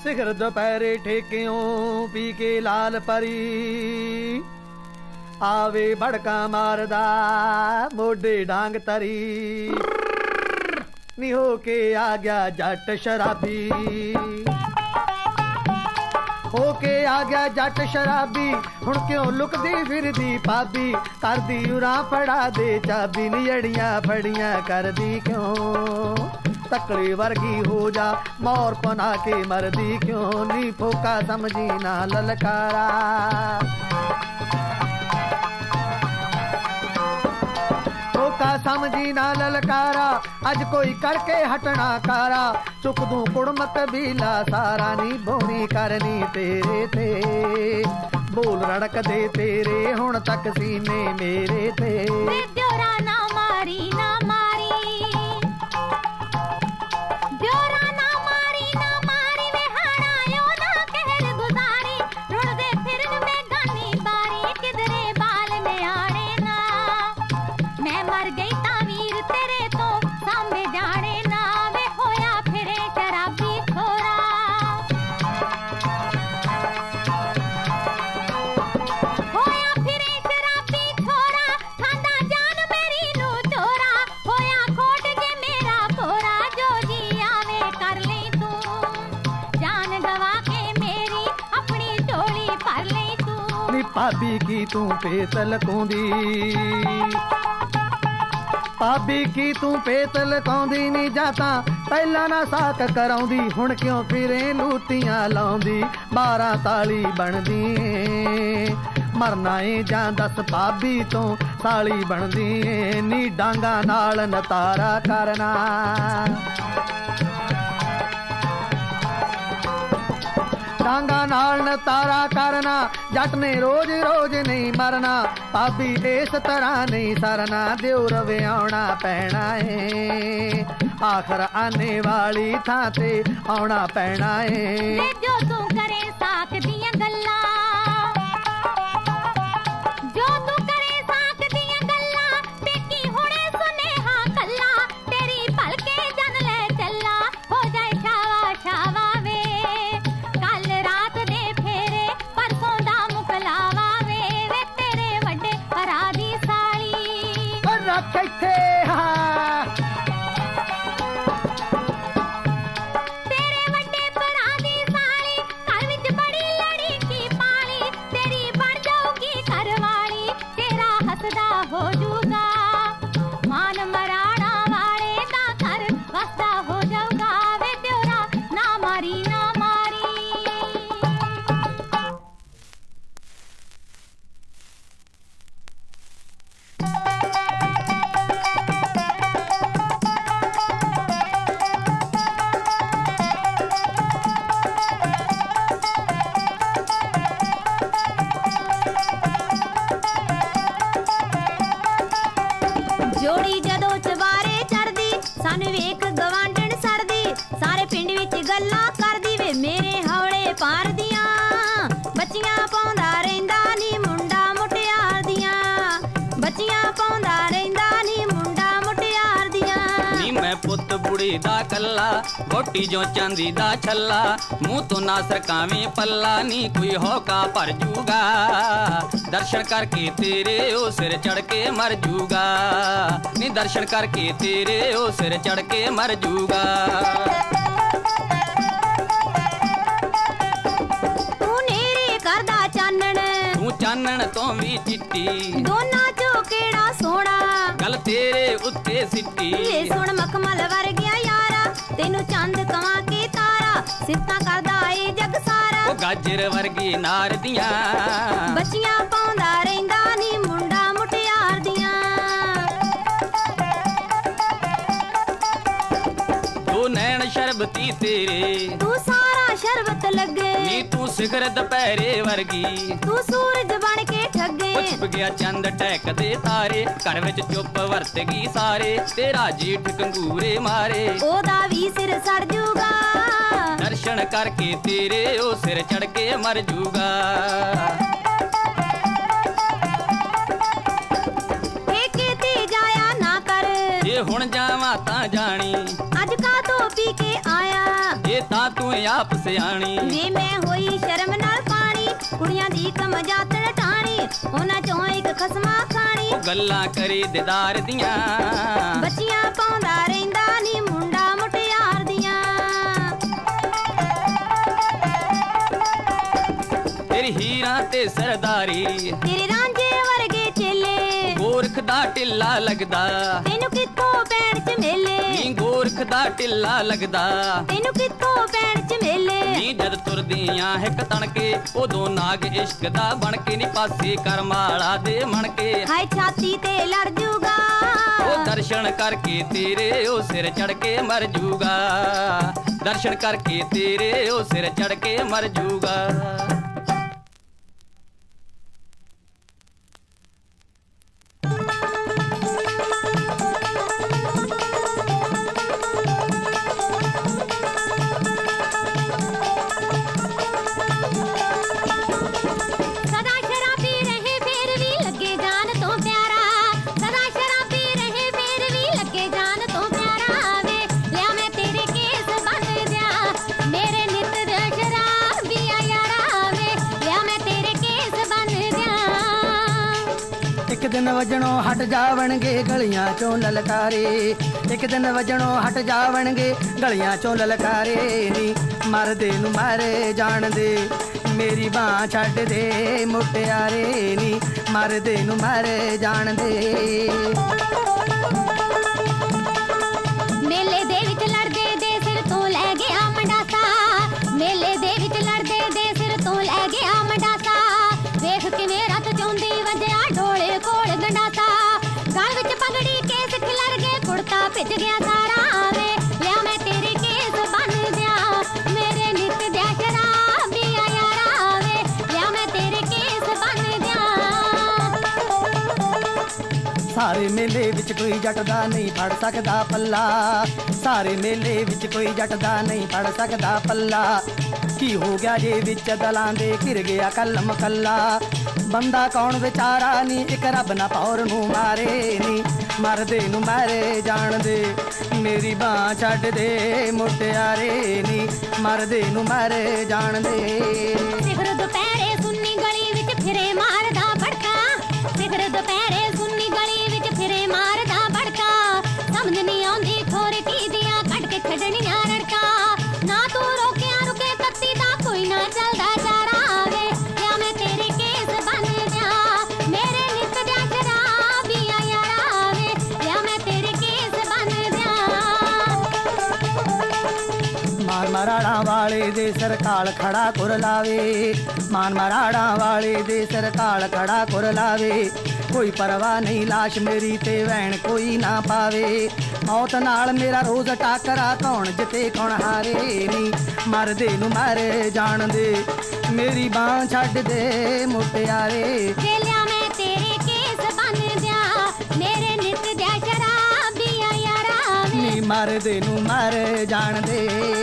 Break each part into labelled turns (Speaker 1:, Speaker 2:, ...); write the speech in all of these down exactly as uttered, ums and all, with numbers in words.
Speaker 1: ਸਿਖਰ ਦੁਪਹਿਰੇ ਠੇਕਿਓਂ ਪੀ ਕੇ ਲਾਲ ਪਰੀ ਆਵੇ ਭੜਕਾ ਮਾਰਦਾ ਮੋਢੇ ਡਾਂਗ ਤਰੀ ਨੀ ਹੋ ਕੇ ਆ ਗਿਆ ਜੱਟ ਸ਼ਰਾਬੀ ਹੋ ਕੇ ਆ ਗਿਆ ਜੱਟ ਸ਼ਰਾਬੀ ਹੁਣ ਕਿਉਂ ਲੁਕਦੀ ਫਿਰਦੀ ਭਾਬੀ ਕਰਦੀ ਉਰਾ ਫੜਾ ਦੇ ਚਾਬੀ ਨੀ ਅੜੀਆਂ ਫੜੀਆਂ ਕਰਦੀ ਕਿਉਂ ਤਕੜੀ ਵਰਗੀ ਹੋ ਜਾ ਮੌਰ ਪਨਾ ਕੇ ਮਰਦੀ ਕਿਉਂ ਨੀ ਫੋਕਾ ਸਮਝੀ ਨਾ ਲਲਕਾਰਾ ਫੋਕਾ ਸਮਝੀ ਨਾ ਲਲਕਾਰਾ ਅੱਜ ਕੋਈ ਕਰਕੇ ਹਟਣਾ ਕਾਰਾ ਚੁੱਕ ਦੂੰ ਕੁੜਮ ਕਬੀਲਾ ਸਾਰਾ ਨੀ ਬੋਣੀ ਕਰਨੀ ਤੇਰੇ ਤੇ ਬੋਲ ਰੜਕਦੇ ਤੇਰੇ ਹੁਣ ਤੱਕ ਸੀਨੇ ਮੇਰੇ ਤੇ ਦਿਓਰਾ ਨਾ ਮਾਰੀ ਨਾ ਮਾਰੀ ਦਿਓਰਾ ਨਾ ਮਾਰੀ ਨਾ ਮਾਰੀ ਵੇ ਹਰਾਇਓ ਨਾ ਕਹਿਰ ਗੁਜ਼ਾਰੀ ਰੁੜਦੇ ਫਿਰਨ ਬੇਗਾਨੀ ਬਾਰੀ ਕਿਧਰੇ ਬਾਲ ਨਿਆਣੇ ਨਾ ਮੈਂ ਮਰ ਗਈ ਤਾਂ ਵੀਰ ਤੇਰੇ ਤੋਂ ਸਾਹਮਣੇ ਜਾਣੇ ਨਾ ਵੇ ਹੋਇਆ ਫਿਰੇ ਸ਼ਰਾਬੀ ਖੋਰਾ ਹੋਇਆ ਫਿਰੇ ਸ਼ਰਾਬੀ ਖੋਰਾ ਖਾਂਦਾ ਜਾਨ ਮੇਰੀ ਨੂੰ ਚੋਰਾ ਹੋਇਆ ਖੋਟ ਜੇ ਮੇਰਾ ਭੋਰਾ ਜੋ ਜੀ ਆਵੇ ਕਰ ਲਈ ਤੂੰ ਜਾਨ ਗਵਾ ਕੇ ਮੇਰੀ ਆਪਣੀ ਝੋਲੀ ਭਰ ਲਈ ਤੂੰ ਨੀ ਭਾਬੀ ਕੀ ਤੂੰ ਪੇਤ ਲਕਾਉਂਦੀ ਭਾਬੀ ਕੀ ਤੂੰ ਪੇਤ ਲਕਾਉਂਦੀ ਨੀ ਜਾਤਾਂ ਪਹਿਲਾਂ ਨਾ ਸਾਕ ਕਰਾਉਂਦੀ ਹੁਣ ਕਿਉਂ ਫਿਰੇ ਲੂਤੀਆਂ ਲਾਉਂਦੀ ਬਾਰਾਂ ਤਾਲੀ ਬਣਦੀ ਏ ਮਰਨਾ ਏ ਜਾਂ ਦੱਸ ਭਾਬੀ ਤੋਂ ਸਾਲੀ ਬਣਦੀ ਏ ਨੀ ਡਾਂਗਾ ਨਾਲ ਨਤਾਰਾ ਕਰਨਾ ਡਾਂਗਾ ਨਾਲ ਨਤਾਰਾ ਕਰਨਾ ਜੱਟ ਨੇ ਰੋਜ਼ ਰੋਜ਼ ਨਹੀਂ ਮਰਨਾ ਭਾਬੀ ਇਸ ਤਰ੍ਹਾਂ ਨਹੀਂ ਸਰਨਾ ਦਿਉਰ ਵਿਆਉਣਾ ਪੈਣਾ ਏ ਆਖਰ ਆਨੇ ਵਾਲੀ ਥਾਂ ਤੇ ਆਉਣਾ ਪੈਣਾ ਏ ਜੋ ਤੂੰ ਕਰੇ ਸਾਕ ਦੀਆਂ ਗੱਲਾਂ ਜੋ ਤੂੰ ਕਰੇ ਸਾਕ ਦੀਆਂ ਗੱਲਾਂ ਟੇਕੀ ਹੁਣੇ ਸੁਨੇਹਾ ਕੱਲਾ ਤੇਰੀ ਭਲਕੇ ਜਨ ਲੈ ਚੱਲਾ ਹੋ ਜਾਏ ਸ਼ਾਵਾ ਸ਼ਾਵਾ ਵੇ ਕੱਲ ਰਾਤ ਦੇ ਫੇਰੇ ਪਰਸੋਂ ਦਾ ਮੁਕਲਾਵਾ ਵੇ ਵੇ ਤੇਰੇ ਵੱਡੇ ਭਰਾ ਦੀ ਸਾਲੀ ਰੱਖ ਇੱਥੇ ਹਾਂ ਤੇਰੇ ਵੱਡੇ ਭਰਾ ਦੀ ਸਾਲੀ ਘਰ ਵਿੱਚ ਬੜੀ ਲੜੀ ਕੀ ਪਾਲੀ ਤੇਰੀ ਬਣ ਜਾਊਗੀ ਘਰਵਾਲੀ ਤੇਰਾ ਹੱਸਦਾ ਹੋ ਜੂਗਾ ਮਾਨ ਮਰਾਣਾ ਵਾਲੇ ਦਾ ਘਰ ਵਸਦਾ ਹੋ ਜਾਊਗਾ ਵੇ ਦਿਓਰਾ ਨਾ ਮਾਰੀ ਨਾ ਮਾਰੀ ਜੋੜੀ ਜਦੋਂ ਚਵਾਰੇ ਚੜਦੀ ਸਾਨੂੰ ਵੇਖ ਗਵਾਂਢਣ ਸੜਦੀ ਸਾਰੇ ਪਿੰਡ ਵਿੱਚ ਗੱਲਾਂ ਕਰਦੀ ਵੇ ਮੇਰੇ ਹੌਲੇ ਪਾਰ ਦੀਆਂ ਬੱਚੀਆਂ ਪਾਉਂਦਾ ਰਹਿੰਦਾ ਨੀ ਮੁੰਡਾ ਮੁਟਿਆਰ ਦੀਆਂ ਬੱਚੀਆਂ ਪਾਉਂਦਾ ਰਹਿੰਦਾ ਨੀ ਮੁੰਡਾ ਮੁਟਿਆਰ ਦੀਆਂ ਨੀ ਮੈਂ ਪੁੱਤ ਬੁੜੀ ਦਾ ਕੱਲਾ ਗੋਟੀ ਜੋ ਚਾਂਦੀ ਦਾ ਛੱਲਾ ਮੂੰਹ ਤੋਂ ਨਾ ਸਰਕਾਵੇਂ ਪੱਲਾ ਨੀ ਕੋਈ ਹੋਕਾ ਭਰ ਜੂਗਾ ਦਰਸ਼ਨ ਕਰਕੇ ਤੇਰੇ ਉਹ ਸਿਰ ਚੜ ਕੇ ਮਰ ਜੂਗਾ ਨੀ ਦਰਸ਼ਨ ਕਰਕੇ ਤੇਰੇ ਉਹ ਸਿਰ ਚੜ ਕੇ ਮਰ ਜੂਗਾ ਤੂੰ ਨੇਰੇ ਕਰਦਾ ਚਾਨਣ ਤੂੰ ਚਾਨਣ ਤੋਂ ਵੀ ਚਿੱਟੀ ਦੋਨਾਂ ਚੋਂ ਕਿਹੜਾ ਸੋਹਣਾ ਗੱਲ ਤੇਰੇ ਉੱਤੇ ਸਿੱਟੀ ਇਹ ਸੁਣ ਮਖਮਲ ਵਰਗਿਆ ਯਾਰਾ ਤੈਨੂੰ ਚੰਦ ਕਵਾਂ ਕੇ ਤਾਰਾ ਸਿਫਤਾਂ ਕਰਦਾ ਏ ਜਗ ਸਾਰਾ ਉਹ ਗਾਜਰ ਵਰਗੀ ਨਾਰ ਦੀਆਂ ਬੱਚੀਆਂ ਪਾਉਂਦਾ ਰਹਿੰਦਾ ਨੀ ਮੁੰਡਾ ਮੁਟਿਆਰ ਦੀਆਂ ਤੂੰ ਨੈਣ ਸ਼ਰਬਤੀ ਤੇਰੇ ਤੂੰ ਸਾਰਾ ਸ਼ਰਬਤ ਲੱਗੇ ਨੀ ਤੂੰ ਸਿਖਰ ਦੁਪਹਿਰੇ ਵਰਗੀ ਤੂੰ ਸੂਰਜ ਬਣ ਕੇ ਠੱਗੇ ਛੁਪ ਗਿਆ ਚੰਦ ਟਹਿਕਦੇ ਤਾਰੇ ਘਰ ਵਿੱਚ ਚੁੱਪ ਵਰਤ ਗਈ ਸਾਰੇ ਤੇਰਾ ਜੀਠ ਕੰਗੂਰੇ ਮਾਰੇ ਉਹਦਾ ਵੀ ਸਿਰ ਸੜ ਜੂਗਾ ਦਰਸ਼ਨ ਕਰਕੇ ਤੇਰੇ ਉਹ ਸਿਰ ਚੜ ਕੇ ਮਰ ਜੂਗਾ ਠੇਕੇ ਤੇ ਜਾਇਆ ਨਾ ਕਰ ਜੇ ਹੁਣ ਜਾਵਾਂ ਤਾਂ ਜਾਣੀ ਅੱਜ ਕਾ ਤੋਂ ਪੀ ਕੇ ਆਇਆ ਜੇ
Speaker 2: तां तू आप सियाणी
Speaker 1: वे मैं होई शर्म नाल पानी कुड़ियां दी कम जातड़ टाणी उन्हां चों इक खसमा खानी
Speaker 2: गल्लां करी दिदार दियां
Speaker 1: बच्चियां पाउंदा रहिंदा नी मुंडा मुटियार दियां
Speaker 2: तेरी हीरां ते सरदारी
Speaker 1: तेरे रांझे वर्गे चेले
Speaker 2: गोरख दा टिल्ला लगदा
Speaker 1: तैनू कित्थों पैण च मेले
Speaker 2: नी गोरख दा टिल्ला लगदा
Speaker 1: तैनू कित्थों पैण च मेले
Speaker 2: नी जद तुरदियां हिक तणके उदों नाग इश्क दा बण के नी पासे कर माला दे मणके
Speaker 1: हाय छाती ते लड़ जूगा
Speaker 2: ओ दर्शन करके तेरे ओ सिर चढ़ के मर जूगा दर्शन करके तेरे ओ सिर चढ़ के मर जूगा
Speaker 3: दिन वजनों हट जावणगे गलियां चों ललकारे एक दिन वजनों हट जावणगे गलियां चों ललकारे नी मरदे नू मारे जान दे मेरी बां छड्ड दे मुटियारे नी मरदे नू मारे जान दे
Speaker 1: मेले दे विच लड़दे दे सिर तो लै गया मंडासा मेले दे विच लड़दे दे सिर तो लै गया मंडासा देख किवें रत चौंदी वजया ढोले कोल गंडासा गल विच पगड़ी केस खिलर गए कुड़ता भिज गया सारा वे लिया मैं तेरे केस बन दिया मेरे नित दिया शराबिया यारा वे लिया मैं तेरे केस बन दिया
Speaker 3: सारे मेले विच कोई जट दा नहीं फड़ सकदा पल्ला सारे मेले विच कोई जट दा नहीं फड़ सकदा पल्ला की हो गया जे विच दलां दे घिर गया कलम कल्ला बंदा कौन बेचारा नी एक रब ना पौर नू मारे नी मरदे नू मारे जान दे मेरी बां छड्ड दे मुटियारे नी मरदे नू मारे जान दे
Speaker 1: सिखर दुपहरे सुन्नी गली विच फिरे मारदा भड़का सिखर दुपहरे सुन्नी गली विच फिरे मारदा भड़का समझ नहीं आउंदी ठोर की दियां कट के छड़नियां रड़का ना तू रोकिया रुके तत्ती दा कोई ना चलदा चारा वे या मैं तेरे केस बन दिया मेरे नित दिया शराबिया यारा वे या मैं तेरे केस बन दिया
Speaker 3: मार मराड़ा वाले दे सिर काल खड़ा कर लावे मान मराड़ा वाले दे सिर काल खड़ा कर लावे कोई परवाह नहीं लाश मेरी ते वैन कोई ना पावे मौत नाल मेरा रोज टाकरा कौन जिते कौन हारे नी मरदे नू मारे जान दे मेरी बां छड्ड दे मुटियारे
Speaker 1: लिया मैं तेरे केस बन दिया मेरे नित दिया शराबिया यारा
Speaker 3: नी मरदे नू मारे जान दे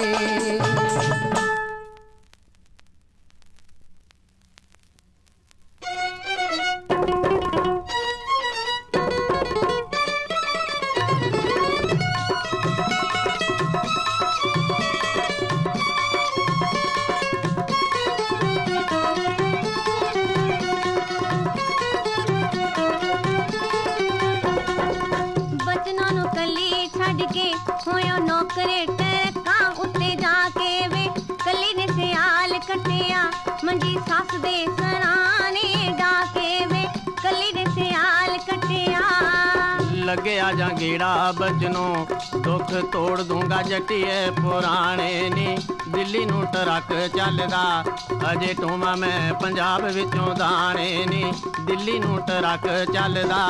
Speaker 1: नौकरे टरका उत्ते जाके वे कली ने सियाल कटिया मंजी सास दे सराने डाके वे कली ने सियाल कटिया
Speaker 2: लगे आजा गेड़ा बजनो दुख तोड़ दूंगा जटिए पुराने नी दिल्ली नू ट्रक चलदा अजे टूमा मैं पंजाब विचों दाने नी दिल्ली नू ट्रक चलदा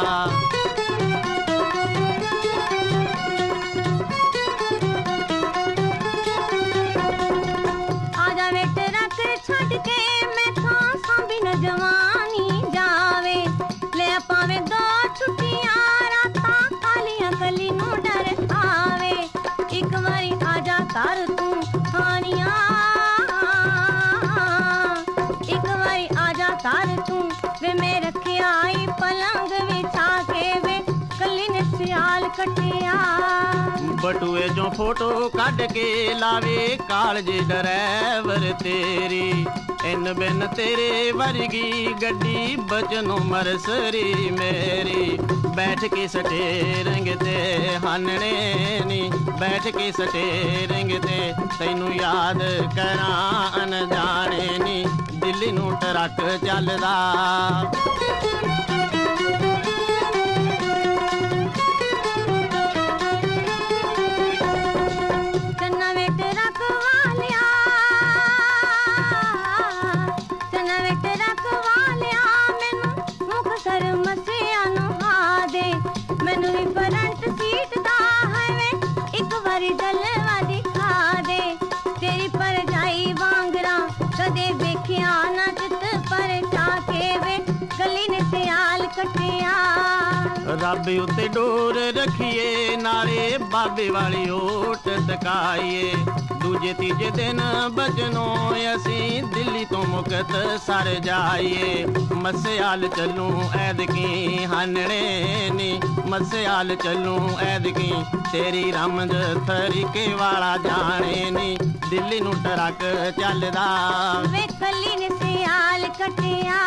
Speaker 1: जवानी जावे ले पावे दो छुट्टियां रातां कालियां कली नू डर आवे एक बारी आजा कर तू खानियां एक बारी आजा कर तू वे मैं रखे आई पलंग बिछा के वे कली ने सियाल कटिया
Speaker 2: बटुए जो फोटो कढ के लावे कालज ड्राइवर तेरी इन बिन तेरे वर्गी गड्डी बचनो मरसरी मेरी बैठ के स्टेरिंग ते हानने नी बैठ के स्टेरिंग ते तैनू याद करा अनजाने नी दिल्ली नू ट्रक चलदा रब उत्ते डोर रखिए नाले बाबे वाली ओट तकाइए दूजे तीजे दिन बजनों असी दिल्ली तो मुकत सर जाइए मस्याल चलूं ऐदकी हानने नी मस्याल चलूं ऐदकी तेरी रमज तरीके वाला जाने नी दिल्ली नू ट्रक चलदा वे कली ने सियाल कटिया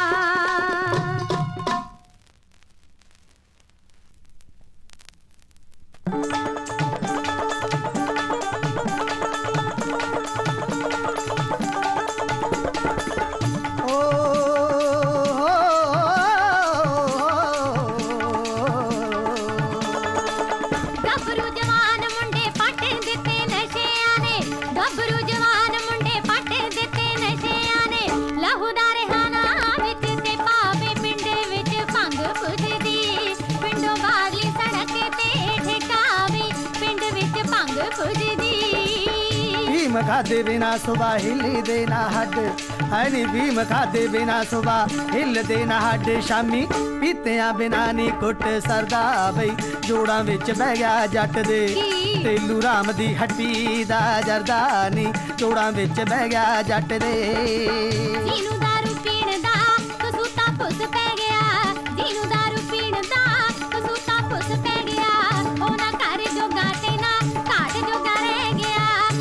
Speaker 3: खादे बिना सुबह हिल देना हड है नी भीम खादे बिना सुबह हिल देना हड शामी पीतिया बिना नी कुट सरदा बई जोड़ा विच बह गया जट दे तेलू राम दी हट्टी दा जरदा नी जोड़ा विच बह गया जट दे
Speaker 1: जीनू दारू पीण दा कसूता फुस पै गया जीनू दारू पीण दा कसूता फुस पै गया ओ ना कर जोगा ते ना घाट जोगा रह गया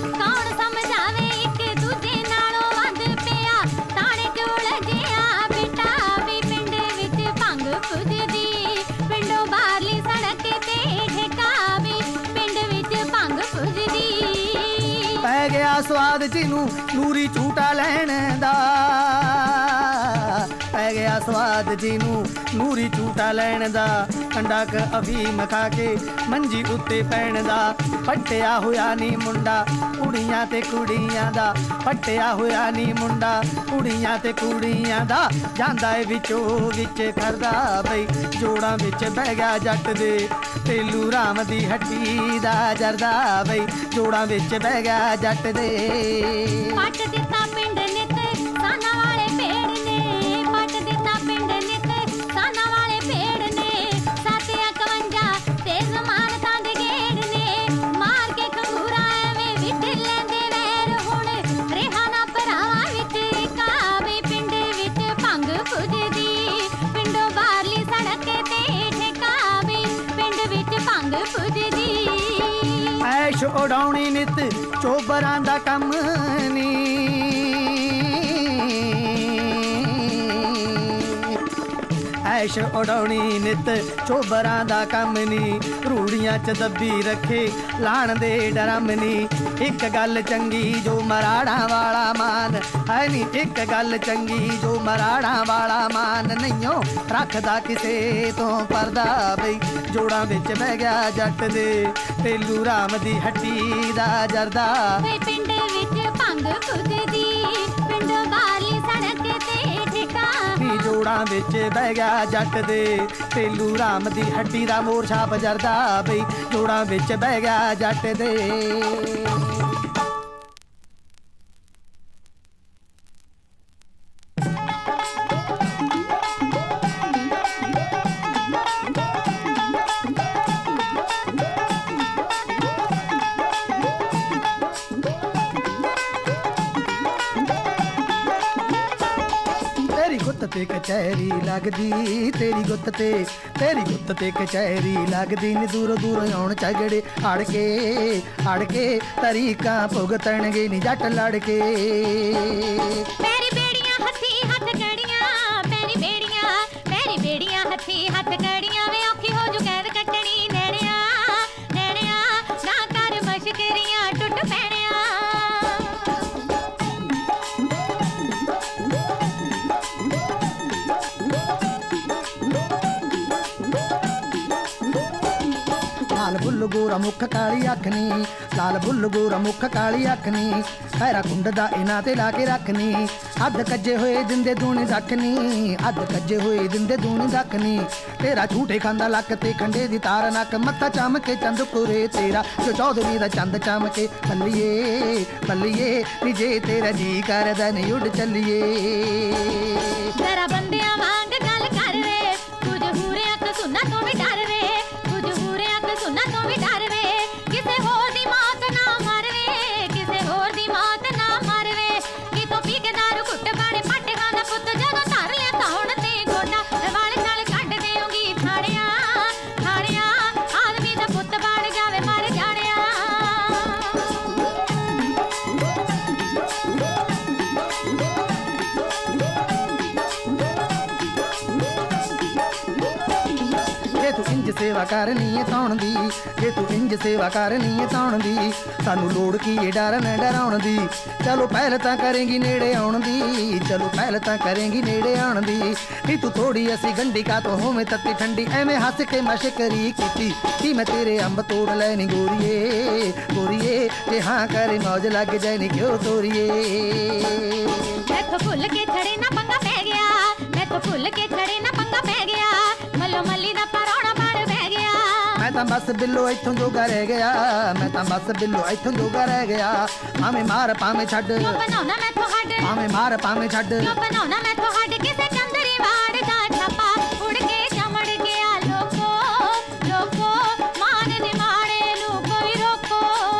Speaker 3: स्वाद जिनू नूरी झूटा लैण दा पै गया स्वाद जिनू नूरी झूटा लैण दा कंडा क अफीम खा के मंजी उत्ते पैण दा पट्टिया होया नी मुंडा कुड़ियां ते कुड़ियां दा पट्टिया होया नी मुंडा कुड़ियां ते कुड़ियां दा जांदा ए विचो विच करदा बई जोड़ा विच बह गया जट दे तेलू राम दी हट्टी दा जरदा बई जोड़ा विच बह गया जट दे
Speaker 1: पट दिता पिंड नित साना वाले पेड़ ने पट दिता पिंड नित साना वाले पेड़ ने सातिया कवंजा ते जमान तंद गेड़ ने मार के खंगूरा एवें विच लेंदे वैर हुण रेहा ना भरावां विच कावे पिंड विच भंग पुजदी पिंडों बाहरली सड़क ते ठेकावे पिंड विच भंग पुजदी
Speaker 3: ऐश उड़ाउणी नित चोबरां दा कम नी ऐश उड़ाउणी नित चोबरां दा कम नी रूड़ियां च दब्बी रखे लाण दे डरम नी एक गल चंगी जो मराड़ा वाला मान है नी एक गल चंगी जो मराड़ा वाला मान नहींओ रखदा किसे तो परदा बई जोड़ा विच बह गया जट दे तेलू राम दी हट्टी दा जरदा
Speaker 1: पिंड विच भंग पुजदी पिंड बाहरली सड़क ते ठिकाना
Speaker 3: जोड़ा विच बह गया जट दे तेलू राम दी हट्टी दा मोर छाप जरदा बई जोड़ा विच बह गया जट दे ਗੁੱਤ ਤੇ ਕਚਹਿਰੀ ਲੱਗਦੀ, ਤੇਰੀ ਗੁੱਤ ਤੇ ਤੇਰੀ ਗੁੱਤ ਤੇ ਕਚਹਿਰੀ ਲੱਗਦੀ ਨੀ। ਦੂਰੋਂ ਦੂਰੋਂ ਆਉਣ ਝਗੜੇ ਅੜ ਕੇ ਅੜ ਕੇ ਤਰੀਕਾਂ ਭੁਗਤਣਗੇ ਨੀ ਜੱਟ ਲੜ ਕੇ।
Speaker 1: ਪੈਰੀ ਬੇੜੀਆਂ ਹੱਥੀ ਹੱਥ ਕੜੀਆਂ, ਪੈਰੀ ਬੇੜੀਆਂ ਪੈਰੀ ਬੇੜੀਆਂ ਹੱਥੀ ਹੱਥ ਕੜੀਆਂ ਵੇ ਔਖੀ ਹੋ ਜੂ ਕੈਦ ਕੱਟਣੀ ਨੈਣਿਆ ਨੈਣਿਆ ਨਾ ਕਰ ਮਸ਼ਕਰੀਆਂ ਟੁੱਟ ਪੈਣਿਆ।
Speaker 3: ਲਾਲ ਬੁੱਲ ਗੋਰਾ ਮੁੱਖ ਕਾਲੀ ਅੱਖ ਨੀ, ਲਾਲ ਬੁੱਲ ਗੋਰਾ ਮੁੱਖ ਕਾਲੀ ਅੱਖ ਨੀ, ਖੈਰਾ ਕੁੰਡ ਦਾ ਇਹਨਾਂ ਤੇ ਲਾ ਕੇ ਰੱਖਨੀ। ਅੱਧ ਕੱਜੇ ਹੋਏ ਦਿੰਦੇ ਦੂਣੀ ਰੱਖ ਨੀ, ਅੱਧ ਕੱਜੇ ਹੋਏ ਦਿੰਦੇ ਦੂਣੀ ਰੱਖ ਨੀ। ਤੇਰਾ ਝੂਠੇ ਖਾਂਦਾ ਲੱਕ ਤੇ ਖੰਡੇ ਦੀ ਤਾਰ ਨੱਕ, ਮੱਥਾ ਚਮ ਕੇ ਚੰਦ ਕੁਰੇ ਤੇਰਾ ਜੋ ਚੌਧਰੀ ਦਾ ਚੰਦ ਚਮ ਕੇ। ਬੱਲੀਏ ਬੱਲੀਏ ਨੀ ਜੇ ਤੇਰਾ ਜੀ ਕਰਦਾ ਨੀ ਉੱਡ ਚੱਲੀਏ।
Speaker 1: ਜ਼ਰਾ ਬੰਦਿਆਂ ਵਾਂਗ ਗੱਲ ਕਰ ਵੇ, ਕੁਝ ਹੂਰਿਆਂ ਤੋਂ ਸੁਣਾ ਤੋਂ ਵੀ ਡਰ ਵੇ, ਕੁਝ ਹੂਰਿਆਂ ਤੋਂ ਸੁਣਾ ਤੋਂ ਵੀ ਡਰ ਵੇ। ਕਿਸੇ ਹੋਰ ਦੀ ਮੌਤ ਨਾ ਮਰਵੇ, ਕਿਸੇ ਹੋਰ ਦੀ ਮੌਤ ਨਾ ਮਰਵੇ। ਕਿਤੋਂ ਪੀ ਕੇ ਦਾਰੂ ਘੁੱਟ ਬਾੜੇ ਪੱਟਿਆਂ ਦਾ ਪੁੱਤ ਜਦੋਂ ਧਰ ਲਿਆ ਧੌਣ ਤੇ ਗੋਡਾ, ਵਾਲੇ ਨਾਲ ਕੱਢ ਦੇਉਂਗੀ ਥਾੜਿਆ ਥਾੜਿਆ। ਆਦਮੀ ਦਾ ਪੁੱਤ ਬਣ ਜਾਵੇ ਮਰ ਜਾਣਿਆ।
Speaker 3: ਜੇ ਤੂੰ ਇੰਜ ਸੇਵਾ ਕਰਨੀ ਏ ਤਾਉਣ ਦੀ, ਜੇ ਤੂੰ ਇੰਜ ਸੇਵਾ ਕਰਨੀ ਏ ਤਾਉਣ ਦੀ, ਸਾਨੂੰ ਲੋੜ ਕੀ ਏ ਡਰਨ ਡਰਾਉਣ ਦੀ। ਚਲੋ ਪਹਿਲ ਤਾਂ ਕਰੇਂਗੀ ਨੇੜੇ ਆਉਣ ਦੀ, ਚਲੋ ਪਹਿਲ ਤਾਂ ਕਰੇਂਗੀ ਨੇੜੇ ਆਉਣ ਦੀ। ਨੀ ਤੂੰ ਥੋੜੀ ਅਸੀਂ ਗੰਢੀ ਕਾ ਤੋਂ ਹੋਵੇਂ ਤੱਤੀ ਠੰਡੀ, ਐਵੇਂ ਹੱਸ ਕੇ ਮਸ਼ਕਰੀ ਕੀਤੀ ਕਿ ਮੈਂ ਤੇਰੇ ਅੰਬ ਤੋੜ ਲੈਣੀ ਗੋਰੀਏ ਗੋਰੀਏ। ਜੇ ਹਾਂ ਕਰੇ ਮੌਜ ਲੱਗ ਜਾਏ ਨੀ ਕਿਉਂ ਤੋਰੀਏ।
Speaker 1: ਮੈਥੋਂ ਭੁੱਲ ਕੇ ਛੜੇ ਨਾ ਪੰਗਾ ਪੈ ਗਿਆ, ਮੈਥੋਂ ਭੁੱਲ ਕੇ ਛੜੇ ਨਾ ਪੰਗਾ ਪੈ ਗਿਆ। ਮੱਲੋ ਮੱਲੀ ਦਾ ਪਰੌਣਾ ਬਣ ਬਹਿ ਗਿਆ।
Speaker 3: ਮੈਂ ਤਾਂ ਬਸ ਬਿੱਲੋ ਇੱਥੋਂ ਜੋਗਾ ਰਹਿ ਗਿਆ, ਮੈਂ ਤਾਂ ਬਸ ਬਿੱਲੋ ਇੱਥੋਂ ਜੋਗਾ ਰਹਿ ਗਿਆ। ਭਾਵੇਂ ਮਾਰ ਭਾਵੇਂ ਛੱਡ,
Speaker 1: ਕਿਉਂ ਬਣਾਉਣਾ ਮੈਥੋਂ ਹੱਡ,
Speaker 3: ਭਾਵੇਂ ਮਾਰ ਭਾਵੇਂ ਛੱਡ।
Speaker 1: ਕਿਉਂ ਬਣਾਉਣਾ ਮੈਥੋਂ ਹੱਡ। ਕਿਸੇ ਚੰਦਰੀ ਵਾੜ ਦਾ ਛਾਪਾ ਉੜ ਕੇ ਚਮੜ ਗਿਆ। ਲੋਕੋ ਲੋਕੋ ਮਾਨ ਦੇ ਮਾੜੇ ਨੂੰ ਕੋਈ ਰੋਕੋ।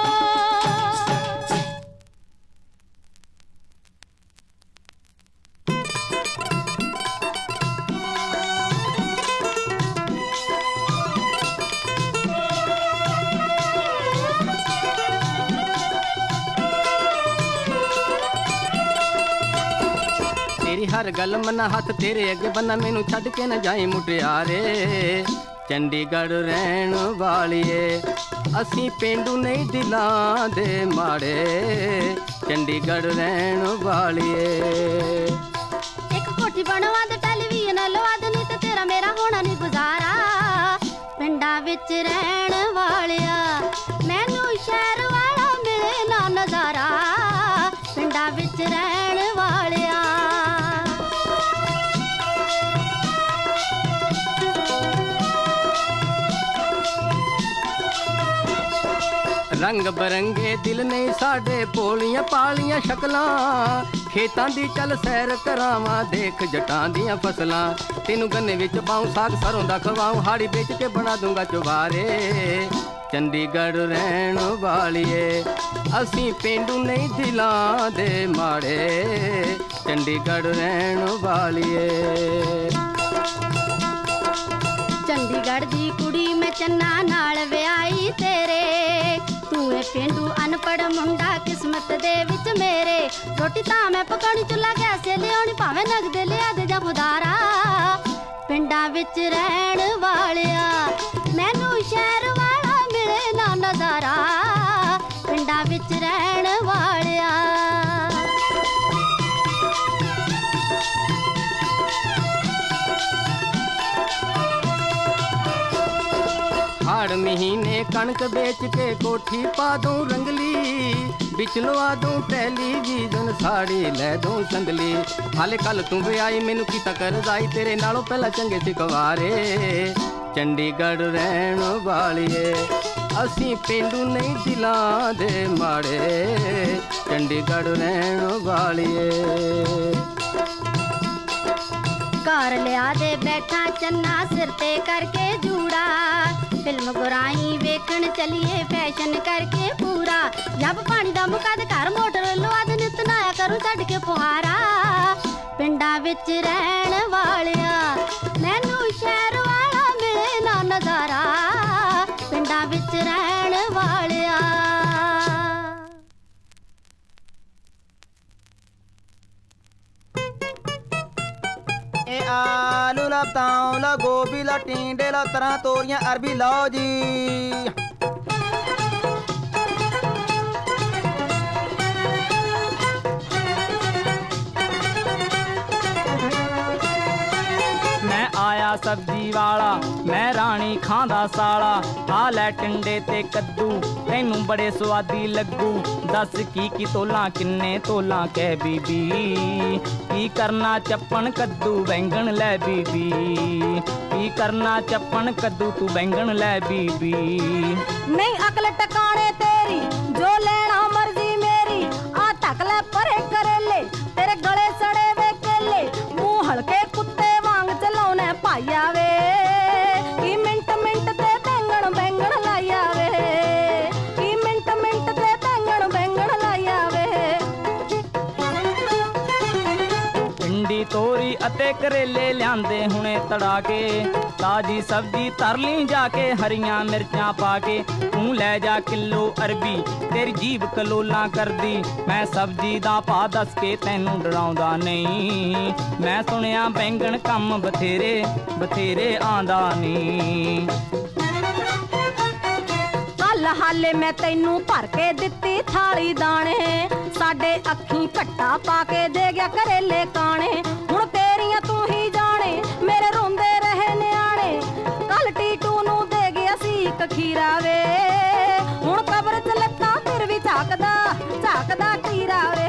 Speaker 2: ਤੇਰੀ ਹਰ ਗੱਲ ਮੰਨਾ ਹੱਥ ਤੇਰੇ ਅੱਗੇ ਬੰਨਾ, ਮੈਨੂੰ ਛੱਡ ਕੇ ਨਾ ਜਾਈ ਮੁਟਿਆਰੇ। ਚੰਡੀਗੜ੍ਹ ਰਹਿਣ ਵਾਲੀਏ ਅਸੀਂ ਪੇਂਡੂ ਨਹੀਂ ਦਿਲਾਂ ਦੇ ਮਾੜੇ। ਚੰਡੀਗੜ੍ਹ ਰਹਿਣ ਵਾਲੀਏ।
Speaker 1: ਇੱਕ ਕੋਠੀ ਬਣਵਾ ਦੇ ਟੈਲੀਵਿਜ਼ਨ ਲਵਾ ਦੇ ਨੀ ਤੇ ਤੇਰਾ ਮੇਰਾ ਹੋਣਾ ਨੀ ਗੁਜ਼ਾਰਾ। ਪਿੰਡਾਂ ਵਿੱਚ ਰਹਿਣ ਵਾਲਿਆ ਮੈਨੂੰ ਸ਼ਹਿਰ ਵਾਲਾ ਮਿਲੇ ਨਾ ਨਜ਼ਾਰਾ। ਪਿੰਡਾਂ ਵਿੱਚ ਰਹਿਣ ਵਾਲਿਆ।
Speaker 2: ਰੰਗ ਬਰੰਗੇ ਦਿਲ ਨਹੀਂ ਸਾਡੇ, ਭੋਲੀਆਂ ਪਾਲੀਆਂ ਸ਼ਕਲਾਂ। ਖੇਤਾਂ ਦੀ ਚੱਲ ਸੈਰ ਕਰਾਵਾਂ, ਦੇਖ ਜਟਾਂ ਦੀਆਂ ਫਸਲਾਂ। ਤੈਨੂੰ ਗੰਨੇ ਵਿੱਚ ਪਾਉਂ ਸਾਗ ਸਰੋਂ ਦਾ ਖਵਾਉਂ, ਹਾੜੀ ਵੇਚ ਕੇ ਬਣਾ ਦੂੰਗਾ ਚੁਬਾਰੇ। ਚੰਡੀਗੜ੍ਹ ਰਹਿਣ ਵਾਲੀਏ ਅਸੀਂ ਪੇਂਡੂ ਨਹੀਂ ਦਿਲਾਂ ਦੇ ਮਾੜੇ। ਚੰਡੀਗੜ੍ਹ ਰਹਿਣ ਵਾਲੀਏ।
Speaker 1: ਚੰਡੀਗੜ੍ਹ ਦੀ ਕੁੜੀ ਮੈਂ ਚੰਨਾ ਨਾਲ ਵਿਆਹੀ ਤੇਰੇ। ਤੂੰ ਏ ਪੇਂਡੂ ਅਨਪੜ੍ਹ ਮੁੰਡਾ ਕਿਸਮਤ ਦੇ ਵਿੱਚ ਮੇਰੇ। ਰੋਟੀ ਤਾਂ ਮੈਂ ਪਕਾਉਣੀ ਚੁੱਲ੍ਹਾ ਗੈਸ ਤੇ ਲਿਆਉਣੀ, ਭਾਵੇਂ ਨਗਦੇ ਲਿਆ ਦੇ ਜਾਂ ਉਧਾਰਾ। ਪਿੰਡਾਂ ਵਿੱਚ ਰਹਿਣ ਵਾਲਿਆ ਮੈਨੂੰ ਸ਼ਹਿਰ ਵਾਲਾ ਮਿਲੇ ਨਾ ਨਜ਼ਾਰਾ। ਪਿੰਡਾਂ ਵਿੱਚ ਰਹਿਣ ਵਾਲਿਆ।
Speaker 2: ਹਾੜ ਮਹੀਨੇ ਕਣਕ ਵੇਚ ਕੇ ਕੋਠੀ ਪਾ ਦੂੰ ਰੰਗਲੀ। ਵਿੱਚ ਲਵਾ ਦੂੰ ਟੈਲੀਵਿਜ਼ਨ ਸਾੜੀ ਲੈ ਦੂੰ ਸੰਦਲੀ। ਹਾਲੇ ਕੱਲ ਤੂੰ ਵਿਆਹੀ ਮੈਨੂੰ ਕੀਤਾ ਕਰਜ਼ਾਈ, ਤੇਰੇ ਨਾਲੋਂ ਪਹਿਲਾਂ ਚੰਗੇ ਸੀ ਕੁਆਰੇ। ਚੰਡੀਗੜ੍ਹ ਰਹਿਣ ਵਾਲੀਏ ਅਸੀਂ ਪੇਂਡੂ ਨਹੀਂ ਦਿਲਾਂ ਦੇ ਮਾੜੇ। ਚੰਡੀਗੜ੍ਹ ਰਹਿਣ ਵਾਲੀਏ।
Speaker 1: ਘਰ ਲਿਆ ਦੇ ਬੈਠਾ ਚੰਨਾ ਸਿਰ ਤੇ ਕਰਕੇ ਜੂੜਾ। ਫਿਲਮ ਗੁਰਾਈ ਵੇਖਣ ਚਲੀਏ ਫੈਸ਼ਨ ਕਰਕੇ ਪੂਰਾ। ਜਬ ਪਾਣੀ ਦਾ ਮੁਕਾ ਦੇ ਘਰ ਮੋਟਰ ਲਵਾ ਦੇ ਨਿਤ ਨਾਇਆ ਕਰੂ ਛੱਡ ਕੇ ਫੁਹਾਰਾ। ਪਿੰਡ ਪਿੰਡਾਂ ਵਿੱਚ ਰਹਿਣ ਵਾਲਿਆ ਮੈਨੂੰ ਸ਼ਹਿਰ ਵਾਲਾ ਮਿਲੇ ਨਾ ਨਜ਼ਾਰਾ ਪਿੰਡਾਂ ਵਿੱਚ ਰਹਿਣ ਵਾਲਿਆ।
Speaker 4: ए आलू ला बताऊं ला गोभी ला टिंडे ला तरह तोरियां अरबी लाओ जी।
Speaker 5: मैं आया सब्जी वाला मैं राणी खांदा साला आ लै टिंडे ते कद्दू तैनू बड़े स्वादी लगू दस की की तोला किन्ने तोला कह बीबी की करना चप्पन कद्दू बैंगन लै बीबी की करना चप्पन कद्दू तू बैंगन लै बीबी।
Speaker 1: नहीं अकल टकाने तेरी जो लेना मर्जी मेरी आ तक ले परे करेले तेरे गले सड़े वे केले मुंह हल्के कुत्ते वांग चलाउने पाया वे की मिंट मिंट ते बैंगन बैंगन लाया वे की मिंट मिंट ते बैंगन बैंगन लाया वे।
Speaker 5: भिंडी तोरी अते करेले लियांदे हुणे तड़ा के ताजी सब्जी तर ली जाके हरियां मिर्चां पाके तू लै जा किलो अरबी तेरी जीभ कलोला कर दी मैं सब्जी दा पा दस के तैनू डराउंदा नहीं मैं सुनिया बैंगन कम बथेरे बथेरे आंदा नहीं।
Speaker 1: कल हाले मैं तैनू भर के दित्ती थाली दाने साडे अखी घट्टा पा के दे गया करेले काने हुण तेरियां तू ही जाने मेरे रोंदे रहे न्याणे कल टीटू नू दे गया सी एक खीरा वे हुण कब्र च लत्तां फिर भी झाकदा झाकदा खीरा वे।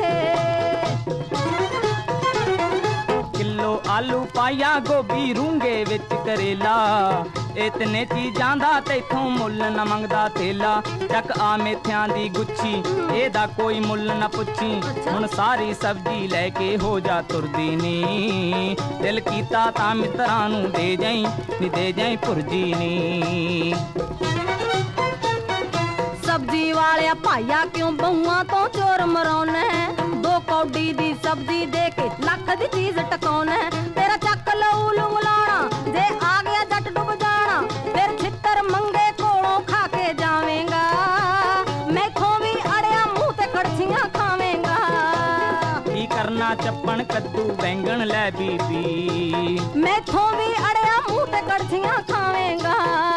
Speaker 5: किलो आलू पाया गोभी रूंगे विच करेला इतने चीजां दा तैथों मुੱਲ न मंगदा थेला चक आ मेथियां दी गुच्छी एदा कोई मुੱਲ न पुछी हुण सारी सब्जी लैके हो जा तुरदी नी दिल कीता तां मित्रां नू दे जाई नी दे जाई भुरजी नी।
Speaker 1: सब्जी वालिया भाइया क्यों बहुआं तो चोर मराउने दो कौडी दी सब्जी दे के लख दी चीज टकाउने तेरा चक लऊ लुलाना जे आ गया जट डुब जाना फिर छित्तर मंगे कोलों खा के जावेंगा मैथों भी अड़िया मुंह ते कड़छियां खावेंगा
Speaker 5: की करना चप्पन कद्दू बैंगन लै बीबी
Speaker 1: मैथों भी अड़िया मुंह ते कड़छियां खावेंगा।